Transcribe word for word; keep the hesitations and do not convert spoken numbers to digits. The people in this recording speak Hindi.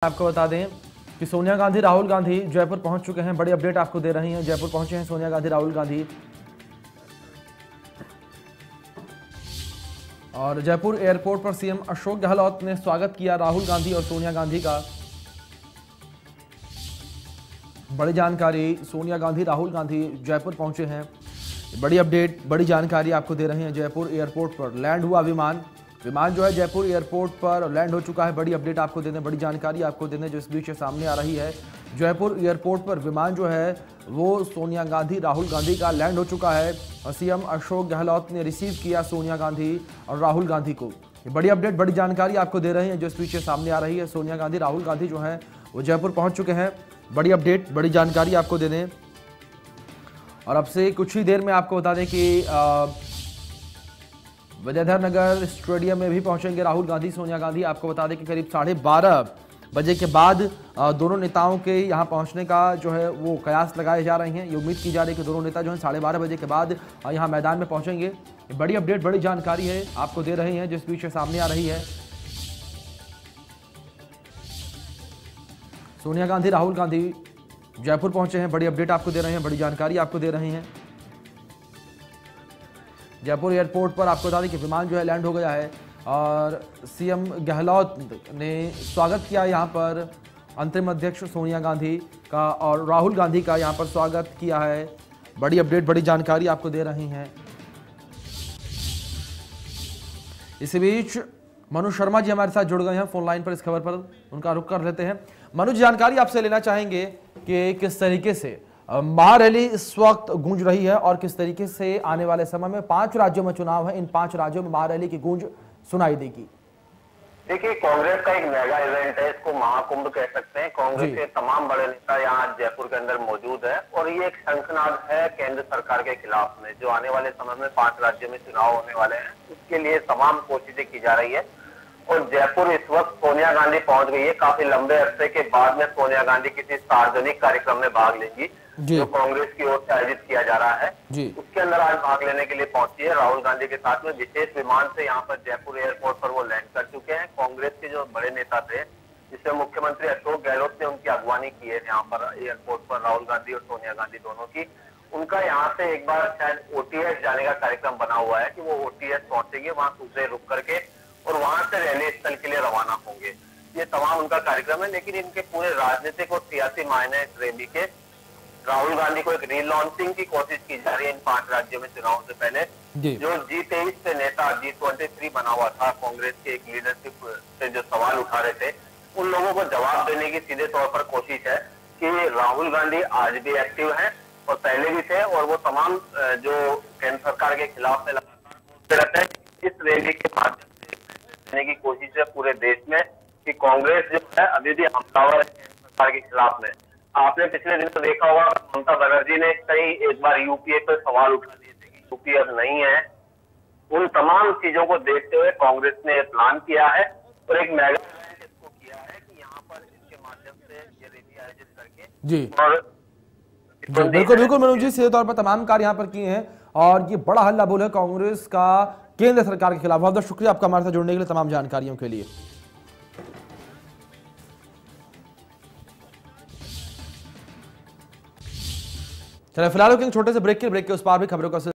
आपको बता दें कि सोनिया गांधी राहुल गांधी जयपुर पहुंच चुके हैं। बड़ी अपडेट आपको दे रही हैं। जयपुर पहुंचे हैं सोनिया गांधी राहुल गांधी और जयपुर एयरपोर्ट पर सीएम अशोक गहलोत ने स्वागत किया राहुल गांधी और सोनिया गांधी का। बड़ी जानकारी, सोनिया गांधी राहुल गांधी जयपुर पहुंचे हैं। बड़ी अपडेट, बड़ी जानकारी आपको दे रहे हैं। जयपुर एयरपोर्ट पर लैंड हुआ विमान विमान जो है जयपुर एयरपोर्ट पर लैंड हो चुका है। बड़ी अपडेट आपको देने, बड़ी जानकारी आपको देने जो इस बीच सामने आ रही है। जयपुर एयरपोर्ट पर विमान जो है वो सोनिया गांधी राहुल गांधी का लैंड हो चुका है और सीएम अशोक गहलोत ने रिसीव किया सोनिया गांधी और राहुल गांधी को। ये बड़ी अपडेट, बड़ी जानकारी आपको दे रहे हैं जो इस बीच सामने आ रही है। सोनिया गांधी राहुल गांधी जो है वो जयपुर पहुंच चुके हैं। बड़ी अपडेट, बड़ी जानकारी आपको दे दें और अब से कुछ ही देर में आपको बता दें कि विद्याधर नगर स्टेडियम में भी पहुंचेंगे राहुल गांधी सोनिया गांधी। आपको बता दें कि करीब साढ़े बारह बजे के बाद दोनों नेताओं के यहां पहुंचने का जो है वो कयास लगाए जा रहे हैं। ये उम्मीद की जा रही है कि दोनों नेता जो है साढ़े बारह बजे के बाद यहां मैदान में पहुंचेंगे। बड़ी अपडेट, बड़ी जानकारी है आपको दे रहे हैं जिस बीच सामने आ रही है। सोनिया गांधी राहुल गांधी जयपुर पहुंचे हैं। बड़ी अपडेट आपको दे रहे हैं, बड़ी जानकारी आपको दे रहे हैं। जयपुर एयरपोर्ट पर आपको बता दें कि विमान जो है लैंड हो गया है और सीएम गहलोत ने स्वागत किया यहां पर अंतरिम अध्यक्ष सोनिया गांधी का और राहुल गांधी का यहां पर स्वागत किया है। बड़ी अपडेट, बड़ी जानकारी आपको दे रही हैं। इसी बीच मनु शर्मा जी हमारे साथ जुड़ गए हैं फोन लाइन पर। इस खबर पर उनका रुख कर लेते हैं। मनु, जानकारी आपसे लेना चाहेंगे कि किस तरीके से महारैली इस वक्त गूंज रही है और किस तरीके से आने वाले समय में पांच राज्यों में चुनाव है, इन पांच राज्यों में महारैली की गूंज सुनाई देगी। देखिए, कांग्रेस का एक मेगा इवेंट है, इसको महाकुंभ कह सकते हैं। कांग्रेस के तमाम बड़े नेता यहाँ जयपुर के अंदर मौजूद है और ये एक शंखनाद है केंद्र सरकार के खिलाफ में। जो आने वाले समय में पांच राज्यों में चुनाव होने वाले हैं उसके लिए तमाम कोशिशें की जा रही है और जयपुर इस वक्त सोनिया गांधी पहुंच गई है। काफी लंबे अरसे के बाद में सोनिया गांधी किसी सार्वजनिक कार्यक्रम में भाग लेंगी जो कांग्रेस की ओर से आयोजित किया जा रहा है, उसके अंदर आज भाग लेने के लिए पहुंची है। राहुल गांधी के साथ में विशेष विमान से यहाँ पर जयपुर एयरपोर्ट पर वो लैंड कर चुके हैं। कांग्रेस के जो बड़े नेता थे जिसमें मुख्यमंत्री अशोक गहलोत ने उनकी अगवानी की है यहाँ पर एयरपोर्ट पर, राहुल गांधी और सोनिया गांधी दोनों की। उनका यहाँ से एक बार शायद ओटीएस जाने का कार्यक्रम बना हुआ है कि वो ओटीएस पहुंचेंगे, वहां दूसरे रुक करके और वहां से रैली स्थल के लिए रवाना होंगे। ये तमाम उनका कार्यक्रम है, लेकिन इनके पूरे राजनीतिक और सियासी मायने इस रैली के। राहुल गांधी को एक रीलॉन्चिंग की कोशिश की जा रही है इन पांच राज्यों में चुनाव से पहले। जो जी तेईस से नेता जी ट्वेंटी थ्री बना हुआ था कांग्रेस के एक लीडरशिप से जो सवाल उठा रहे थे, उन लोगों को जवाब देने की सीधे तौर पर कोशिश है कि राहुल गांधी आज भी एक्टिव हैं और पहले भी थे और वो तमाम जो केंद्र सरकार के खिलाफ में लगातार बोलते रहते हैं। इस रैली के माध्यम से देने की कोशिश है पूरे देश में कि कांग्रेस जो है अभी भी हमलावर है केंद्र सरकार के खिलाफ में। आपने पिछले दिनों देखा होगा ममता बनर्जी ने कई एक बार यूपीए पर सवाल उठा दिए थे कि यूपीए अब नहीं है। उन तमाम चीजों को देखते हुए कांग्रेस ने प्लान किया है और एक मेगा इवेंट इसको किया है कि यहाँ पर इसके माध्यम से ये रैली आयोजित करके जी और जी बिल्कुल बिल्कुल मनोज जी, सीधे तौर पर तमाम कार्य यहाँ पर किए हैं और ये बड़ा हल्ला बोल है कांग्रेस का केंद्र सरकार के खिलाफ। बहुत बहुत शुक्रिया आपका हमारे साथ जुड़ने के लिए, तमाम जानकारियों के लिए। चलिए फिलहाल छोटे से ब्रेक के ब्रेक के उस पार भी खबरों का